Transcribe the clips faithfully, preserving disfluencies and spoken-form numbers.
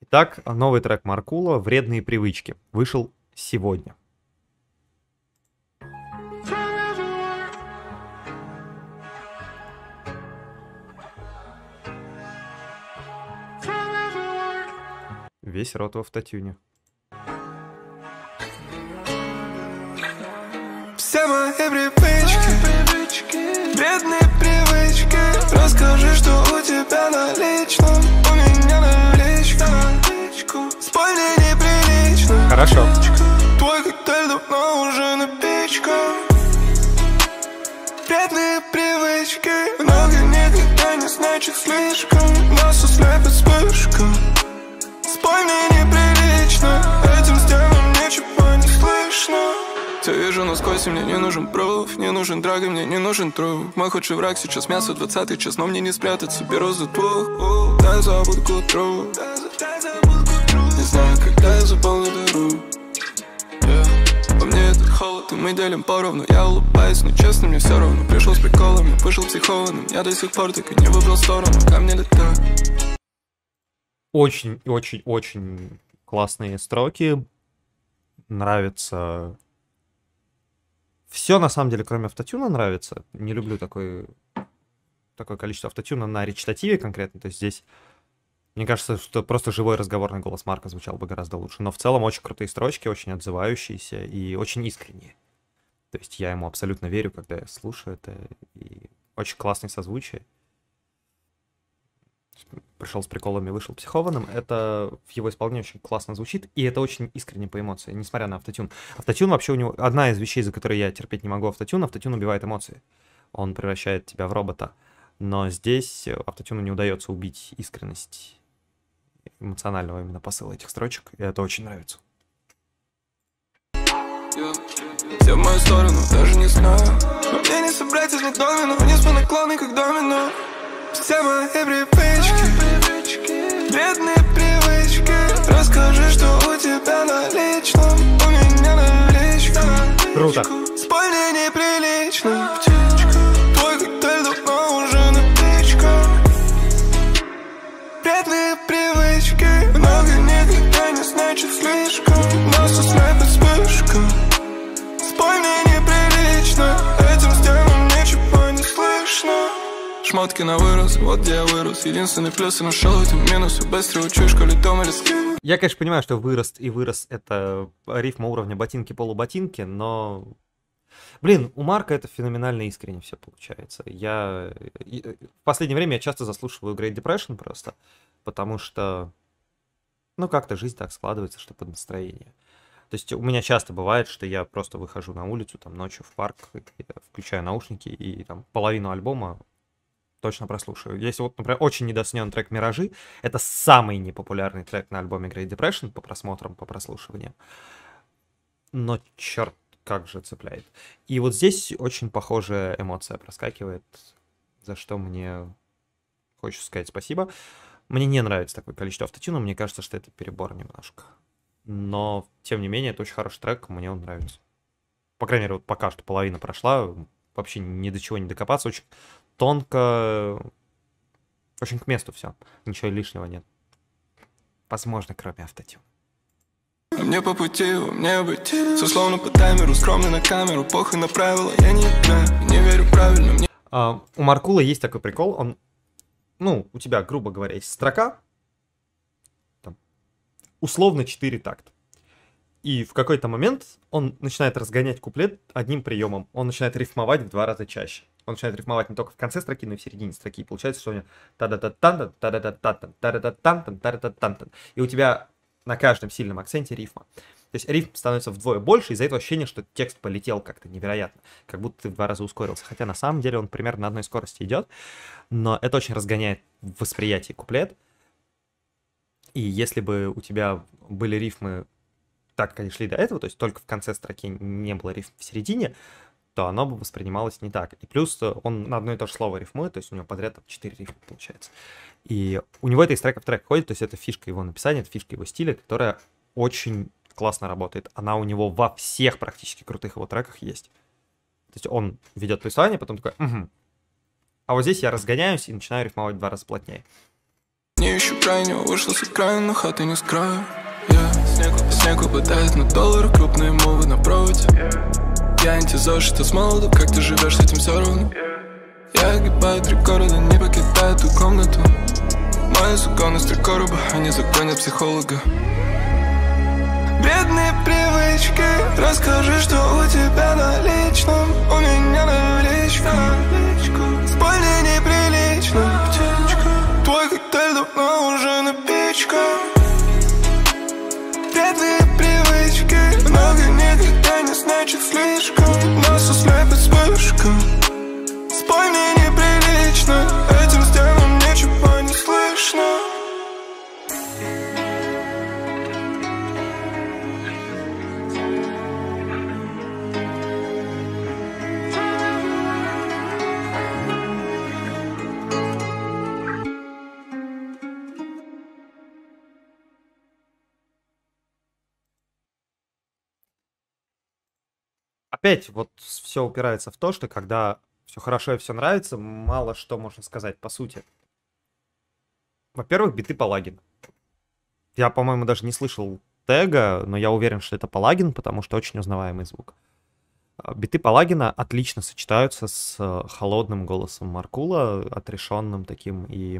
Итак, новый трек Маркула «Вредные привычки» вышел сегодня. Весь рот в автотюне. Все мои привычки, вредные привычки. Расскажи, что у тебя на личном, у меня наличку. Спальня неприлично. Хорошо. Твой коктейль давно уже напичкан. Вредные привычки. Много никогда не значит слишком. Нас ослепит вспышка. Спальня неприлично. Этим стенам ничего не слышно. Я вижу насквозь, и мне не нужен пруф. Не нужен драг, и мне не нужен труп. Мой худший враг сейчас мясо двадцатый час, но мне не спрятаться, беру за двух. Дай забуду к утру. Не знаю, когда я заполню дыру. yeah. По мне это холод, и мы делим поровну. Я улыбаюсь, но честно, мне все равно. Пришел с приколами, вышел психованным. Я до сих пор так и не выбрал сторону. Ко мне летает. Очень-очень-очень классные строки. Нравится... Все, на самом деле, кроме автотюна, нравится. Не люблю такое, такое количество автотюна на речитативе конкретно. То есть здесь, мне кажется, что просто живой разговорный голос Марка звучал бы гораздо лучше. Но в целом очень крутые строчки, очень отзывающиеся и очень искренние. То есть я ему абсолютно верю, когда я слушаю это. И очень классное созвучие. Пришел с приколами, вышел психованным. Это в его исполнении очень классно звучит, и это очень искренне по эмоции, несмотря на автотюн. Автотюн вообще у него... Одна из вещей, за которые я терпеть не могу автотюн, автотюн убивает эмоции. Он превращает тебя в робота. Но здесь автотюну не удается убить искренность эмоционального именно посыла этих строчек, и это очень нравится. Все в мою сторону, даже не знаю. Но мне не собрать из них домино. Вниз по наклонной, как домино. Все мои привычки, вредные привычки. Расскажи, что у тебя на личном, у меня наличка. Круто. Спальня неприлично. Твой коктейль давно уже напичкан. Вредные привычки. Много никогда не значит слишком. Нас ослепит вспышка. Спальня неприлично. Этим стенам ничего не слышно. Шмотки на вырос, вот где я вырос. Единственный плюс, я нашел эти минусы. Быстро учу, школе дома или скин. Я, конечно, понимаю, что вырост и вырос — это рифма уровня ботинки-полуботинки, но... Блин, у Марка это феноменально искренне все получается. Я... В последнее время я часто заслушиваю Great Depression просто, потому что... Ну, как-то жизнь так складывается, что под настроение. То есть у меня часто бывает, что я просто выхожу на улицу, там, ночью в парк, включаю наушники, и там половину альбома точно прослушаю. Если вот, например, очень недооцененный трек «Миражи», это самый непопулярный трек на альбоме Great Depression по просмотрам, по прослушиваниям. Но черт, как же цепляет. И вот здесь очень похожая эмоция проскакивает, за что мне хочется сказать спасибо. Мне не нравится такое количество автотюна, мне кажется, что это перебор немножко. Но, тем не менее, это очень хороший трек, мне он нравится. По крайней мере, вот пока что половина прошла, вообще ни до чего не докопаться, очень тонко, очень к месту все, ничего лишнего нет. Возможно, кроме автотюна. Мне по пути, мне быть, все словно по таймеру, скромный на камеру, похуй на правила, я не играю, не верю правильно. Мне... А, у Маркула есть такой прикол, он, ну, у тебя, грубо говоря, есть строка, там, условно четыре такта. И в какой-то момент он начинает разгонять куплет одним приемом. Он начинает рифмовать в два раза чаще. Он начинает рифмовать не только в конце строки, но и в середине строки. И получается, что у него та-да-та-тан, та-да-та-тан, та-да-та-тан, та-да-та-тан. И у тебя на каждом сильном акценте рифма. То есть рифм становится вдвое больше, из-за этого ощущение, что текст полетел как-то невероятно. Как будто ты в два раза ускорился. Хотя на самом деле он примерно на одной скорости идет. Но это очень разгоняет восприятие куплет. И если бы у тебя были рифмы так, как они шли до этого, то есть только в конце строки не было рифм в середине, то оно бы воспринималось не так. И плюс он на одно и то же слово рифмует, то есть у него подряд четыре рифма получается. И у него это из трека в трек ходит, то есть это фишка его написания, это фишка его стиля, которая очень классно работает. Она у него во всех практически крутых его треках есть. То есть он ведет повествование, потом такой, угу. А вот здесь я разгоняюсь и начинаю рифмовать в два раза плотнее. Не ищу крайнего, вышла с окраин, но хаты не с краю. Yeah. Снег, снег выпадает на доллар, крупные мувы на проводе. Я антизошит с молоду, как ты живешь, с этим все равно. Я огибаю три города, не покидаю эту комнату. Мои законы с три короба, они загонят психолога. Бедные привычки, расскажи, что у тебя на личном. У меня на личку, спой мне неприлично. Твой коктейль давно уже напичкан. Бедные привычки, много никогда не значит слишком. Нас ослепит вспышка. Спой мне неприлично, этим стенам ничего не слышно. Опять вот все упирается в то, что когда все хорошо и все нравится, мало что можно сказать по сути. Во-первых, биты Палагин. Я, по-моему, даже не слышал тега, но я уверен, что это Палагин, потому что очень узнаваемый звук. Биты Палагина отлично сочетаются с холодным голосом Маркула, отрешенным таким и...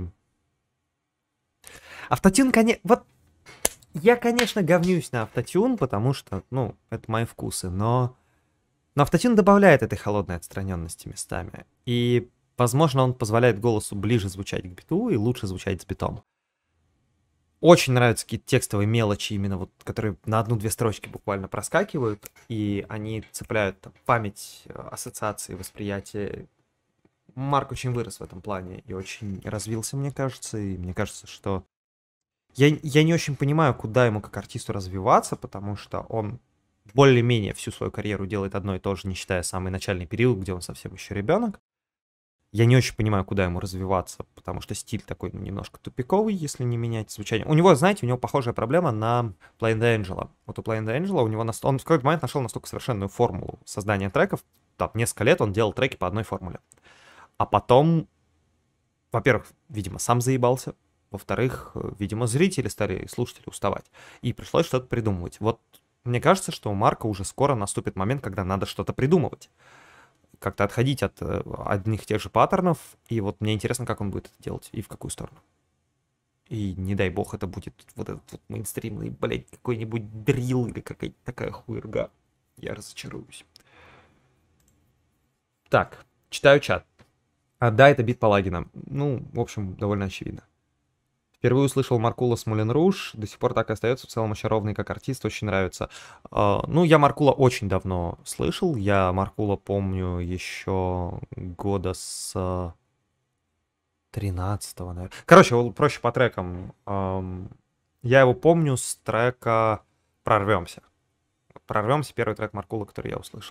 Автотюн, конечно... Вот я, конечно, говнюсь на автотюн, потому что, ну, это мои вкусы, но... Но автотюн добавляет этой холодной отстраненности местами. И, возможно, он позволяет голосу ближе звучать к биту и лучше звучать с битом. Очень нравятся какие-то текстовые мелочи, именно вот, которые на одну-две строчки буквально проскакивают, и они цепляют там, память, ассоциации, восприятие. Марк очень вырос в этом плане и очень развился, мне кажется. И мне кажется, что... Я, я не очень понимаю, куда ему как артисту развиваться, потому что он... более-менее всю свою карьеру делает одно и то же, не считая самый начальный период, где он совсем еще ребенок. Я не очень понимаю, куда ему развиваться, потому что стиль такой ну, немножко тупиковый, если не менять звучание. У него, знаете, у него похожая проблема на Blind Angel. Вот у Blind Angel у него наст... он в какой-то момент нашел настолько совершенную формулу создания треков. Там несколько лет он делал треки по одной формуле. А потом, во-первых, видимо, сам заебался. Во-вторых, видимо, зрители стали, слушатели уставать. И пришлось что-то придумывать. Вот мне кажется, что у Марка уже скоро наступит момент, когда надо что-то придумывать. Как-то отходить от э, одних и тех же паттернов. И вот мне интересно, как он будет это делать и в какую сторону. И не дай бог это будет вот этот вот мейнстримный, блядь, какой-нибудь дрил или какая-то такая хуйрга. Я разочаруюсь. Так, читаю чат. А, да, это бит Палагина. Ну, в общем, довольно очевидно. Впервые услышал Маркула с Мулен Руж, до сих пор так и остается, в целом очень ровный как артист, очень нравится. Uh, ну, я Маркула очень давно слышал, я Маркула помню еще года с тринадцатого, наверное. Короче, проще по трекам. Um, я его помню с трека «Прорвемся». «Прорвемся» — первый трек Маркула, который я услышал.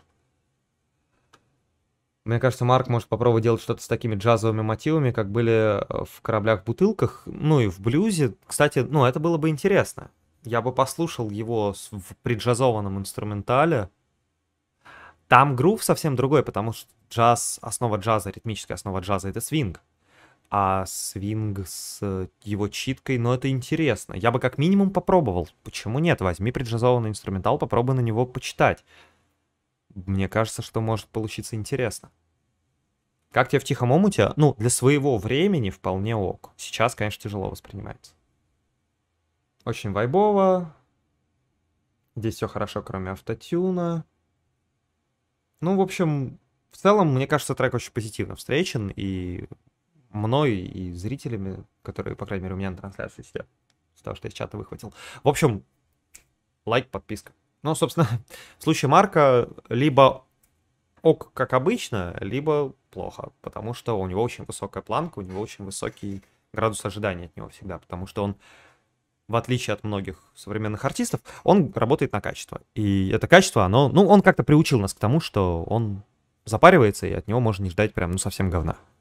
Мне кажется, Марк может попробовать делать что-то с такими джазовыми мотивами, как были в «Кораблях в бутылках», ну и в блюзе. Кстати, ну это было бы интересно. Я бы послушал его в преджазованном инструментале. Там грув совсем другой, потому что джаз, основа джаза, ритмическая основа джаза — это свинг. А свинг с его читкой, ну это интересно. Я бы как минимум попробовал. Почему нет? Возьми преджазованный инструментал, попробуй на него почитать. Мне кажется, что может получиться интересно. Как тебе в «Тихом омуте»? Ну, для своего времени вполне ок. Сейчас, конечно, тяжело воспринимается. Очень вайбово. Здесь все хорошо, кроме автотюна. Ну, в общем, в целом, мне кажется, трек очень позитивно встречен. И мной, и зрителями, которые, по крайней мере, у меня на трансляции сидят. С того, что я из чата выхватил. В общем, лайк, подписка. Ну, собственно, в случае Марка либо ок, как обычно, либо плохо, потому что у него очень высокая планка, у него очень высокий градус ожидания от него всегда, потому что он, в отличие от многих современных артистов, он работает на качество. И это качество, оно, ну, он как-то приучил нас к тому, что он запаривается, и от него можно не ждать прям, ну, совсем говна.